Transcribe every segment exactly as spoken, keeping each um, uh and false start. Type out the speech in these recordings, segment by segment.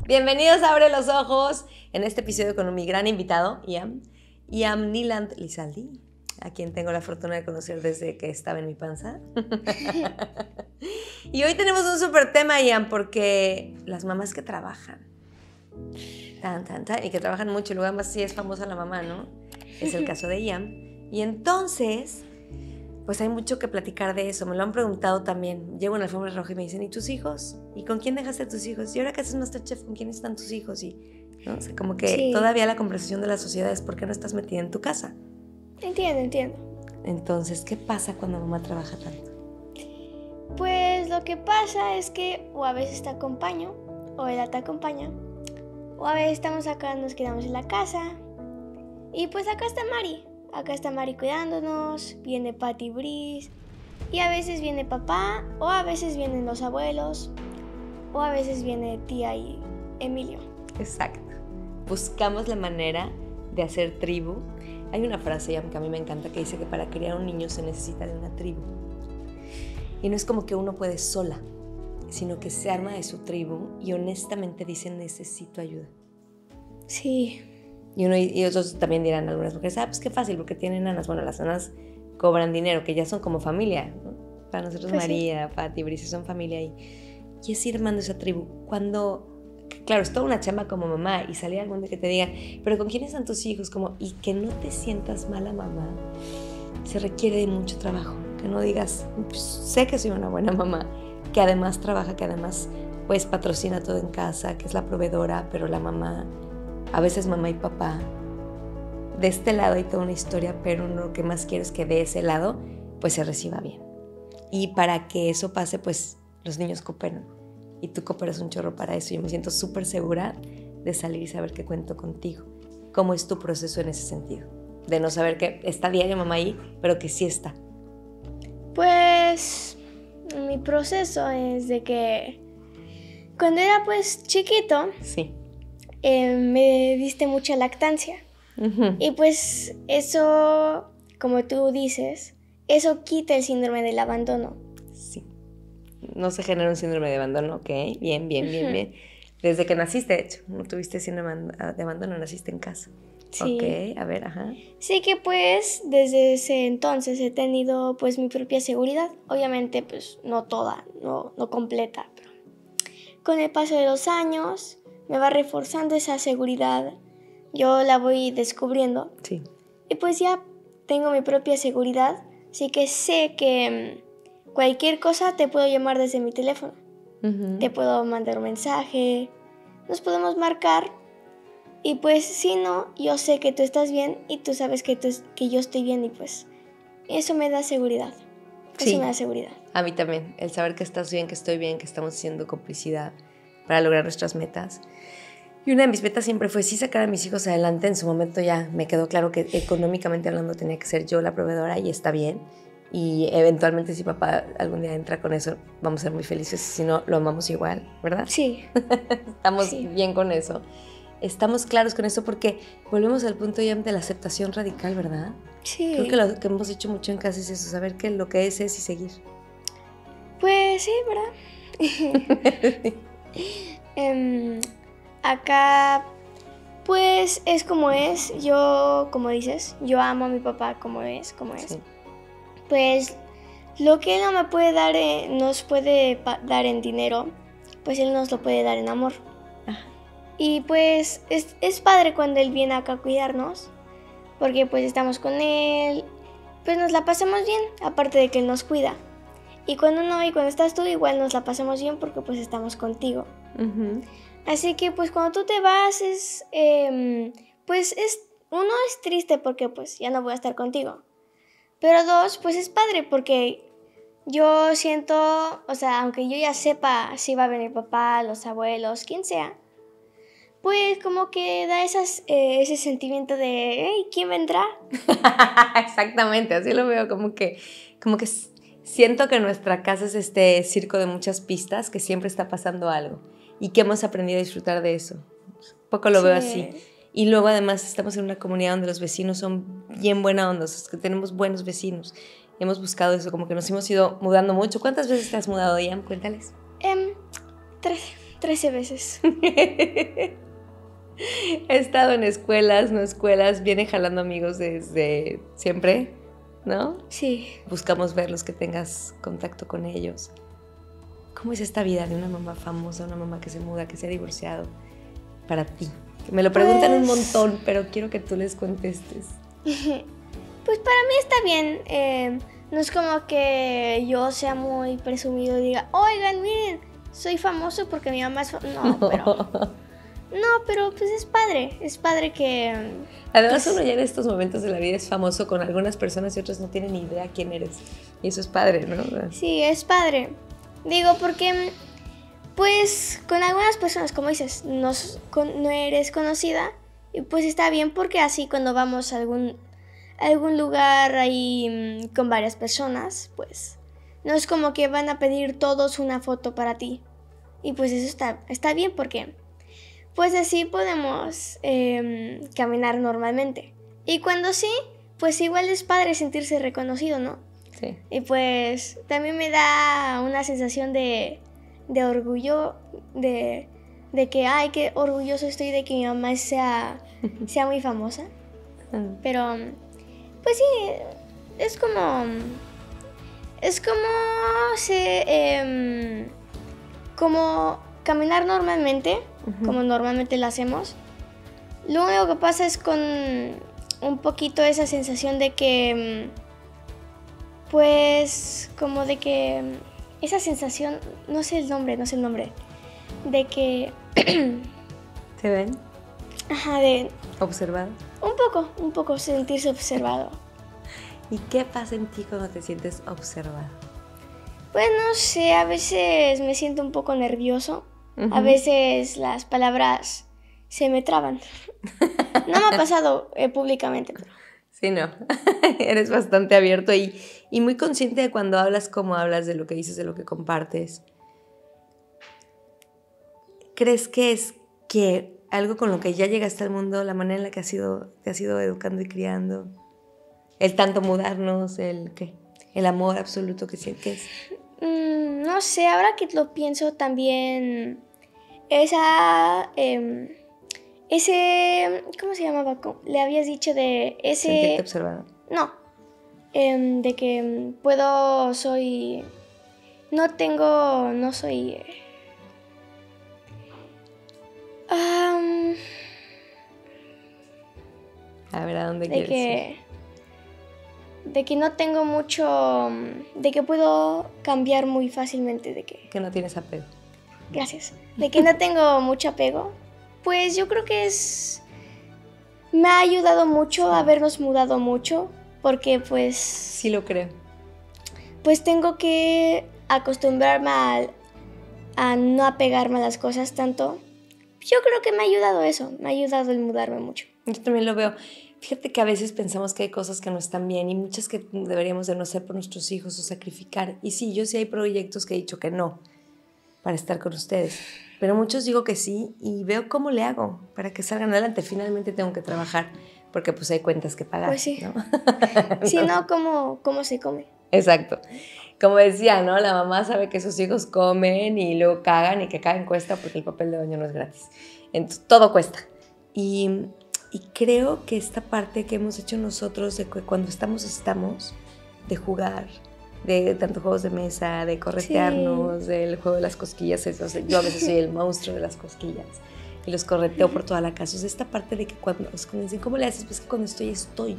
Bienvenidos a Abre los Ojos, en este episodio con mi gran invitado, Ian, Ian Niland Lizaldi, a quien tengo la fortuna de conocer desde que estaba en mi panza. Y hoy tenemos un súper tema, Ian, porque las mamás que trabajan, tan, tan, tan, y que trabajan mucho, y luego además sí es famosa la mamá, ¿no? Es el caso de Ian. Y entonces, pues hay mucho que platicar de eso. Me lo han preguntado también. Llego en la alfombra roja y me dicen, ¿y tus hijos? ¿Y con quién dejaste a tus hijos? ¿Y ahora que haces MasterChef, con quién están tus hijos? Y, ¿no? O sea, como que sí. Todavía la conversación de la sociedad es ¿por qué no estás metida en tu casa? Entiendo, entiendo. Entonces, ¿qué pasa cuando mamá trabaja tanto? Pues lo que pasa es que o a veces te acompaño, o ella te acompaña, o a veces estamos acá, nos quedamos en la casa, y pues acá está Mari. Acá está Mari cuidándonos, viene Pati Brice, y a veces viene papá, o a veces vienen los abuelos, o a veces viene tía y Emilio. Exacto. Buscamos la manera de hacer tribu. Hay una frase que a mí me encanta que dice que para criar un niño se necesita de una tribu. Y no es como que uno puede sola, sino que se arma de su tribu y honestamente dice necesito ayuda. Sí. Y, uno, y otros también dirán algunas mujeres, ah, pues qué fácil, porque tienen nanas. Bueno, las nanas cobran dinero, que ya son como familia, ¿no? Para nosotros pues María, sí. Pati, Brice son familia y, y es ir armando esa tribu. Cuando, claro, es toda una chamba como mamá y salir algún día que te diga, pero ¿con quiénes están tus hijos? Como, y que no te sientas mala mamá, se requiere de mucho trabajo. Que no digas, pues, sé que soy una buena mamá, que además trabaja, que además pues patrocina todo en casa, que es la proveedora, pero la mamá... A veces mamá y papá, de este lado hay toda una historia, pero uno lo que más quiero es que de ese lado, pues se reciba bien. Y para que eso pase, pues los niños cooperan. Y tú cooperas un chorro para eso. Yo me siento súper segura de salir y saber que cuento contigo. ¿Cómo es tu proceso en ese sentido? De no saber que está diario mamá ahí, pero que sí está. Pues mi proceso es de que cuando era pues chiquito... Sí. Eh, me diste mucha lactancia. Uh-huh. Y pues eso, como tú dices, eso quita el síndrome del abandono. Sí. No se genera un síndrome de abandono, ok. Bien, bien, bien, uh-huh. bien. Desde que naciste, de hecho, no tuviste síndrome de abandono, naciste en casa. Sí. Ok, a ver, ajá. Sí que pues desde ese entonces he tenido pues mi propia seguridad. Obviamente pues no toda, no, no completa, pero con el paso de los años... me va reforzando esa seguridad, yo la voy descubriendo. Sí. Y pues ya tengo mi propia seguridad, así que sé que cualquier cosa te puedo llamar desde mi teléfono. Uh-huh. Te puedo mandar un mensaje, nos podemos marcar. Y pues si no, yo sé que tú estás bien y tú sabes que, tú, que yo estoy bien y pues eso me da seguridad. Eso sí. me da seguridad. A mí también, el saber que estás bien, que estoy bien, que estamos haciendo complicidad para lograr nuestras metas. Y una de mis metas siempre fue sí sacar a mis hijos adelante. En su momento ya me quedó claro que económicamente hablando tenía que ser yo la proveedora y está bien. Y eventualmente si papá algún día entra con eso, vamos a ser muy felices. Si no, lo amamos igual, ¿verdad? Sí. Estamos sí. bien con eso. Estamos claros con eso porque volvemos al punto ya de la aceptación radical, ¿verdad? Sí. Creo que lo que hemos hecho mucho en casa es eso, saber que lo que es es y seguir. Pues sí, ¿verdad? um, acá, pues es como es. Yo, como dices, yo amo a mi papá como es, como es. Sí. Pues lo que él no me puede dar, eh, nos puede pa- dar en dinero, pues él nos lo puede dar en amor. Ah. Y pues es, es padre cuando él viene acá a cuidarnos, porque pues estamos con él, pues nos la pasamos bien, aparte de que él nos cuida. Y cuando no, y cuando estás tú, igual nos la pasamos bien porque pues estamos contigo. Uh-huh. Así que pues cuando tú te vas, es, eh, pues es, uno es triste porque pues ya no voy a estar contigo. Pero dos, pues es padre porque yo siento, o sea, aunque yo ya sepa si va a venir papá, los abuelos, quien sea, pues como que da esas, eh, ese sentimiento de, hey, ¿quién vendrá? Exactamente, así lo veo, como que, como que siento que nuestra casa es este circo de muchas pistas, que siempre está pasando algo y que hemos aprendido a disfrutar de eso. Un poco lo sí. veo así. Y luego además estamos en una comunidad donde los vecinos son bien buena onda, o sea, que tenemos buenos vecinos. Hemos buscado eso, como que nos hemos ido mudando mucho. ¿Cuántas veces te has mudado, Ian? Cuéntales. Um, tres. trece veces. He estado en escuelas, no escuelas, viene jalando amigos desde siempre, ¿no? Sí. Buscamos verlos, que tengas contacto con ellos. ¿Cómo es esta vida de una mamá famosa, una mamá que se muda, que se ha divorciado, para ti? Que me lo preguntan pues... un montón, pero quiero que tú les contestes. Pues para mí está bien. Eh, no es como que yo sea muy presumido y diga, oigan, miren, soy famoso porque mi mamá es famosa. No, pero... No, pero pues es padre, es padre que... Además pues, uno ya en estos momentos de la vida es famoso con algunas personas y otras no tienen ni idea quién eres. Y eso es padre, ¿no? Sí, es padre. Digo, porque pues con algunas personas, como dices, no, con, no eres conocida. Y pues está bien porque así cuando vamos a algún, a algún lugar ahí con varias personas, pues no es como que van a pedir todos una foto para ti. Y pues eso está, está bien porque... pues así podemos eh, caminar normalmente. Y cuando sí, pues igual es padre sentirse reconocido, ¿no? Sí. Y pues también me da una sensación de, de orgullo, de, de que, ay, qué orgulloso estoy de que mi mamá sea, sea muy famosa. Pero, pues sí, es como, es como, se, eh, como caminar normalmente. Uh-huh. Como normalmente lo hacemos. Lo único que pasa es con un poquito esa sensación de que, pues, como de que, esa sensación, no sé el nombre, no sé el nombre, de que... ¿Te ven? Ajá, de... ¿Observado? Un poco, un poco sentirse observado. ¿Y qué pasa en ti cuando te sientes observado? Pues no sé, a veces me siento un poco nervioso. Uh-huh. A veces las palabras se me traban. No me ha pasado eh, públicamente. Pero... Sí, no. Eres bastante abierto y, y muy consciente de cuando hablas, cómo hablas, de lo que dices, de lo que compartes. ¿Crees que es que algo con lo que ya llegaste al mundo, la manera en la que has ido, te has ido educando y criando, el tanto mudarnos, el qué, el amor absoluto que sientes? Mm, no sé, ahora que lo pienso también, esa, eh, ese, ¿cómo se llamaba? Le habías dicho de ese... Sentirte observado. No, eh, de que puedo, soy, no tengo, no soy... Um, a ver, ¿a dónde de quieres que, ir? De que no tengo mucho, de que puedo cambiar muy fácilmente, de que... Que no tienes apego. Gracias. De que no tengo mucho apego. Pues yo creo que es... Me ha ayudado mucho sí. habernos mudado mucho, porque pues... Sí lo creo. Pues tengo que acostumbrarme a, a no apegarme a las cosas tanto. Yo creo que me ha ayudado eso, me ha ayudado el mudarme mucho. Yo también lo veo. Fíjate que a veces pensamos que hay cosas que no están bien y muchas que deberíamos de no hacer por nuestros hijos o sacrificar. Y sí, yo sí hay proyectos que he dicho que no para estar con ustedes. Pero muchos digo que sí y veo cómo le hago para que salgan adelante. Finalmente tengo que trabajar porque pues hay cuentas que pagar. Pues sí. ¿No? Si no, ¿cómo, ¿cómo se come? Exacto. Como decía, ¿no? La mamá sabe que sus hijos comen y luego cagan y que cagan cuesta porque el papel de baño no es gratis. Entonces, todo cuesta. Y, y creo que esta parte que hemos hecho nosotros de que cuando estamos, estamos, de jugar, de tanto juegos de mesa, de corretearnos, sí. del juego de las cosquillas, eso, yo a veces soy el monstruo de las cosquillas y los correteo por toda la casa. O sea, esta parte de que cuando nos dicen, ¿cómo le haces? Pues que cuando estoy, estoy.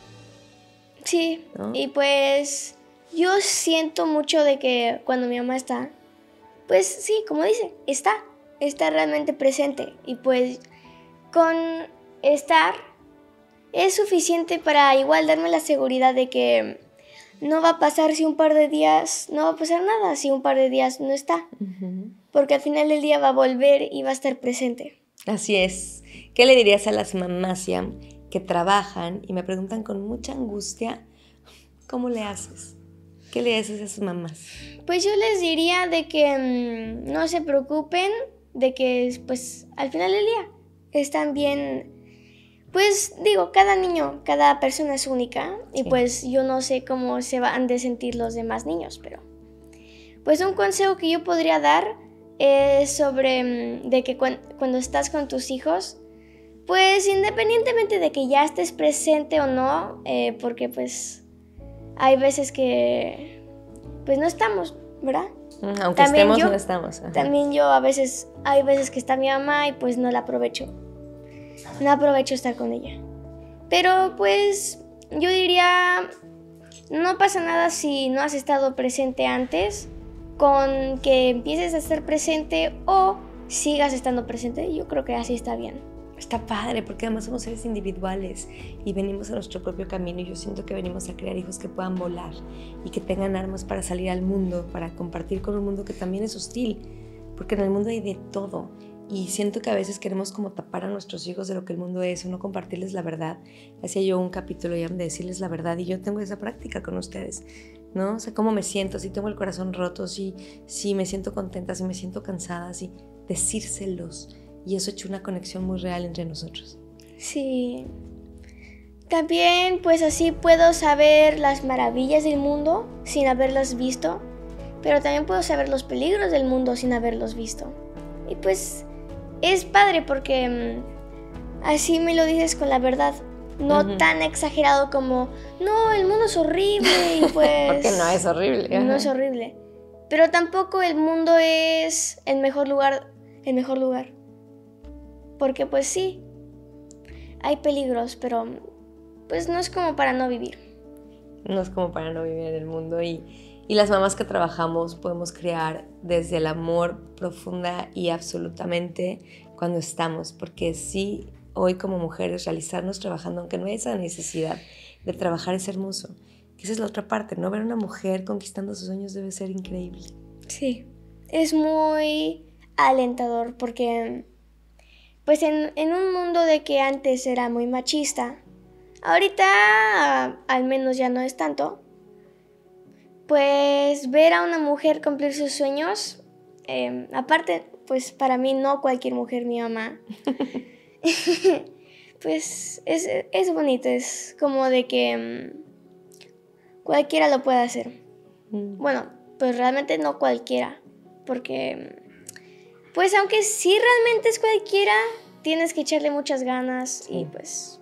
Sí, ¿no? Y pues yo siento mucho de que cuando mi mamá está, pues sí, como dice, está, está realmente presente. Y pues con estar es suficiente para igual darme la seguridad de que no va a pasar si un par de días, no va a pasar nada si un par de días no está. Uh-huh. Porque al final del día va a volver y va a estar presente. Así es. ¿Qué le dirías a las mamás, Yam, que trabajan y me preguntan con mucha angustia, ¿cómo le haces? ¿Qué le haces a sus mamás? Pues yo les diría de que mmm, no se preocupen, de que pues al final del día están bien. Pues digo, cada niño, cada persona es única y sí. Pues yo no sé cómo se van de sentir los demás niños, pero pues un consejo que yo podría dar es sobre mm, de que cuan- cuando estás con tus hijos, pues independientemente de que ya estés presente o no, eh, porque pues hay veces que pues no estamos, ¿verdad? Aunque También estemos, yo- no estamos. Ajá. También yo a veces, hay veces que está mi mamá y pues no la aprovecho. No aprovecho estar con ella. Pero pues yo diría, no pasa nada si no has estado presente antes, con que empieces a estar presente o sigas estando presente. Yo creo que así está bien. Está padre, porque además somos seres individuales y venimos a nuestro propio camino, y yo siento que venimos a crear hijos que puedan volar y que tengan armas para salir al mundo, para compartir con un mundo que también es hostil, porque en el mundo hay de todo, y siento que a veces queremos como tapar a nuestros hijos de lo que el mundo es, o no compartirles la verdad. Hacía yo un capítulo ya de decirles la verdad, y yo tengo esa práctica con ustedes, ¿no? O sea, cómo me siento, si tengo el corazón roto, si, si me siento contenta, si me siento cansada, si decírselos. Y eso ha hecho una conexión muy real entre nosotros. Sí. También pues así puedo saber las maravillas del mundo sin haberlas visto, pero también puedo saber los peligros del mundo sin haberlos visto. Y pues es padre porque mm, así me lo dices con la verdad, no Ujú. tan exagerado como, no, el mundo es horrible y pues... Porque no es horrible. No ajá. es horrible. Pero tampoco el mundo es el mejor lugar, el mejor lugar. Porque pues sí, hay peligros, pero pues no es como para no vivir. No es como para no vivir en el mundo, y, y las mamás que trabajamos podemos crear desde el amor profunda y absolutamente cuando estamos, porque sí, hoy como mujeres realizarnos trabajando, aunque no hay esa necesidad de trabajar, es hermoso. Que esa es la otra parte, ¿no? Ver a una mujer conquistando sus sueños debe ser increíble. Sí, es muy alentador porque pues en, en un mundo de que antes era muy machista, ahorita al menos ya no es tanto, pues ver a una mujer cumplir sus sueños, eh, aparte pues para mí no cualquier mujer, mi mamá, pues es, es bonito, es como de que mm, cualquiera lo puede hacer. Mm. Bueno, pues realmente no cualquiera, porque pues aunque sí realmente es cualquiera, tienes que echarle muchas ganas y Sí. pues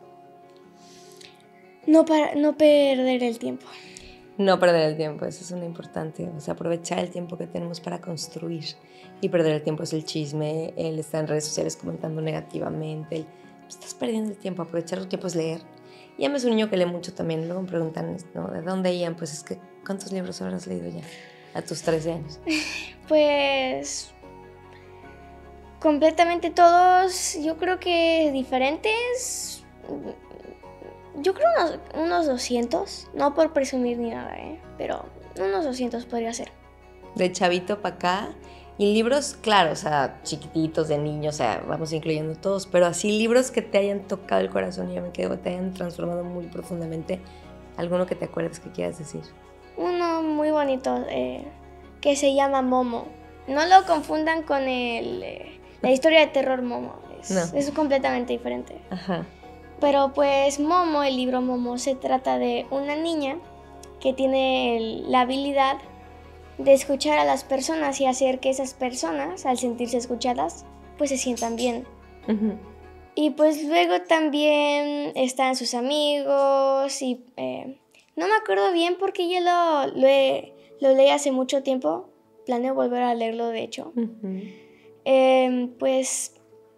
no, para, no perder el tiempo. No perder el tiempo, eso es una importante. O sea, aprovechar el tiempo que tenemos para construir. Y perder el tiempo es el chisme, el estar en redes sociales comentando negativamente. El, pues, estás perdiendo el tiempo. Aprovechar tu tiempo es leer. Y Ian es un niño que lee mucho también. Luego me preguntan, ¿no? ¿De dónde Ian? Pues es que, ¿cuántos libros habrás leído ya a tus trece años? Pues completamente todos, yo creo que diferentes. Yo creo unos, unos doscientos, no por presumir ni nada, ¿eh? Pero unos doscientos podría ser. De chavito para acá. Y libros, claro, o sea, chiquititos, de niños, o sea, vamos incluyendo todos, pero así libros que te hayan tocado el corazón, y ya me quedo, te hayan transformado muy profundamente. ¿Alguno que te acuerdes que quieras decir? Uno muy bonito eh, que se llama Momo. No lo confundan con el, eh, la historia de terror Momo. Es, No. es completamente diferente. Ajá. Pero pues Momo, el libro Momo, se trata de una niña que tiene el- la habilidad de escuchar a las personas y hacer que esas personas, al sentirse escuchadas, pues se sientan bien. Uh-huh. Y pues luego también están sus amigos y eh, no me acuerdo bien porque ya lo, lo, he- lo leí hace mucho tiempo. Planeo volver a leerlo, de hecho. Uh-huh. Eh, pues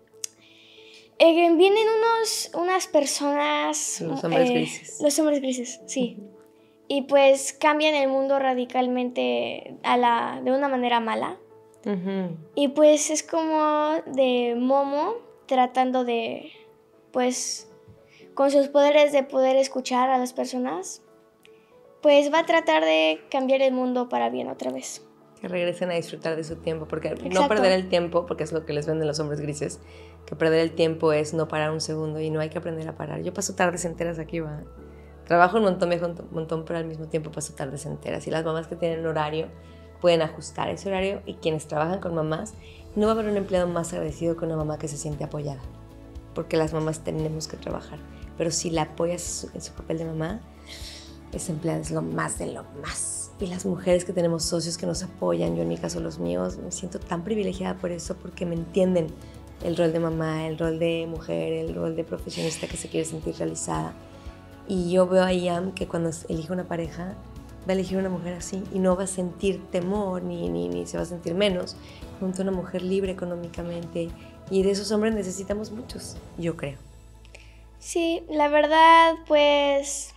eh, vienen unos, unas personas... Los hombres eh, grises. Los hombres grises, sí. Y pues cambian el mundo radicalmente a la, de una manera mala. Uh-huh. Y pues es como de Momo tratando de, pues, con sus poderes de poder escuchar a las personas, pues va a tratar de cambiar el mundo para bien otra vez. Que regresen a disfrutar de su tiempo, porque no Exacto. perder el tiempo, porque es lo que les venden los hombres grises, que perder el tiempo es no parar un segundo, y no hay que aprender a parar. Yo paso tardes enteras aquí, va. Trabajo un montón, viajo un montón, pero al mismo tiempo paso tardes enteras. Y las mamás que tienen horario pueden ajustar ese horario, y quienes trabajan con mamás, no va a haber un empleado más agradecido que una mamá que se siente apoyada, porque las mamás tenemos que trabajar. Pero si la apoyas en su papel de mamá, ese empleado es lo más de lo más. y las mujeres que tenemos socios que nos apoyan, yo en mi caso los míos, me siento tan privilegiada por eso, porque me entienden el rol de mamá, el rol de mujer, el rol de profesionista que se quiere sentir realizada. Y yo veo a Ian que cuando elige una pareja, va a elegir una mujer así y no va a sentir temor ni, ni, ni se va a sentir menos junto a una mujer libre económicamente. Y de esos hombres necesitamos muchos, yo creo. Sí, la verdad, pues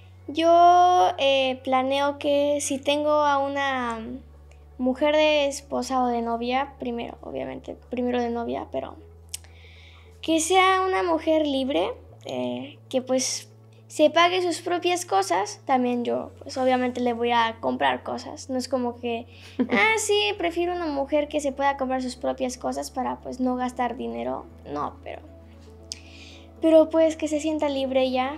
yo eh, planeo que si tengo a una mujer de esposa o de novia, primero, obviamente, primero de novia, pero que sea una mujer libre, eh, que pues se pague sus propias cosas. También yo, pues obviamente le voy a comprar cosas. No es como que, ah, sí, prefiero una mujer que se pueda comprar sus propias cosas para pues no gastar dinero. No, pero, pero pues que se sienta libre ya.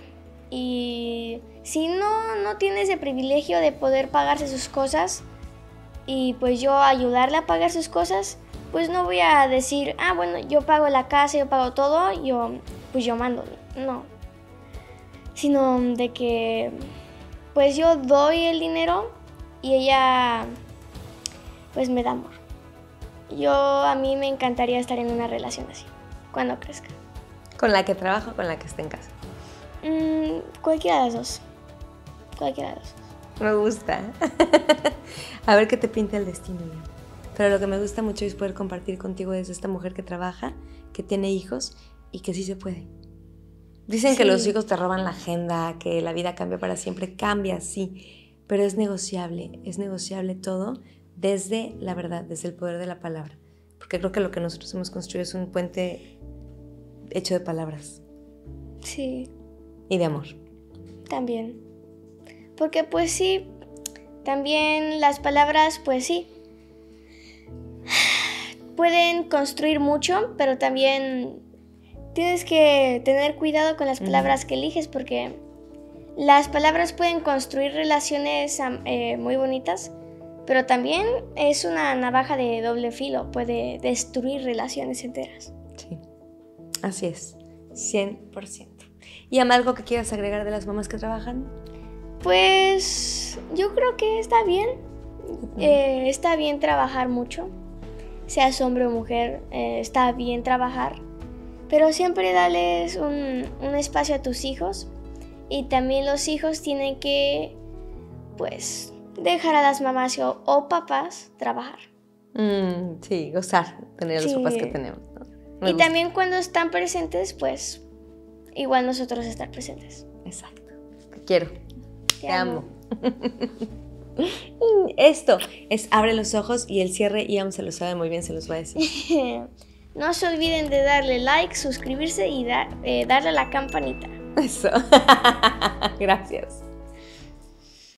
Y si no, no tiene ese privilegio de poder pagarse sus cosas y pues yo ayudarle a pagar sus cosas, pues no voy a decir, ah, bueno, yo pago la casa, yo pago todo, yo, pues yo mando. No. Sino de que pues yo doy el dinero y ella pues me da amor. Yo, a mí me encantaría estar en una relación así, cuando crezca. ¿Con la que trabajo o con la que esté en casa? Mm, cualquiera de las dos. Cualquiera de las dos. Me gusta. A ver qué te pinta el destino ya. Pero lo que me gusta mucho es poder compartir contigo es esta mujer que trabaja, que tiene hijos y que sí se puede. Dicen sí. que los hijos te roban la agenda, que la vida cambia para siempre. Cambia, sí, pero es negociable. Es negociable todo desde la verdad, desde el poder de la palabra. Porque creo que lo que nosotros hemos construido es un puente hecho de palabras. Sí. Y de amor. También. Porque pues sí, también las palabras, pues sí, pueden construir mucho, pero también tienes que tener cuidado con las palabras que eliges, porque las palabras pueden construir relaciones eh, muy bonitas, pero también es una navaja de doble filo, puede destruir relaciones enteras. Sí, así es, cien por ciento. ¿Y Ama, algo que quieras agregar de las mamás que trabajan? Pues yo creo que está bien, uh-huh. eh, está bien trabajar mucho, seas hombre o mujer, eh, está bien trabajar. Pero siempre dales un, un espacio a tus hijos y también los hijos tienen que, pues, dejar a las mamás o, o papás trabajar. Mm, sí, gozar, tener a los sí. papás que tenemos, ¿no? Me y gusta. También cuando están presentes, pues, igual nosotros estar presentes. Exacto. Te quiero. Te, Te amo. amo. Esto es abre los ojos y el cierre, Ian se lo sabe muy bien, se los va a decir. No se olviden de darle like, suscribirse y da, eh, darle a la campanita. Eso. Gracias.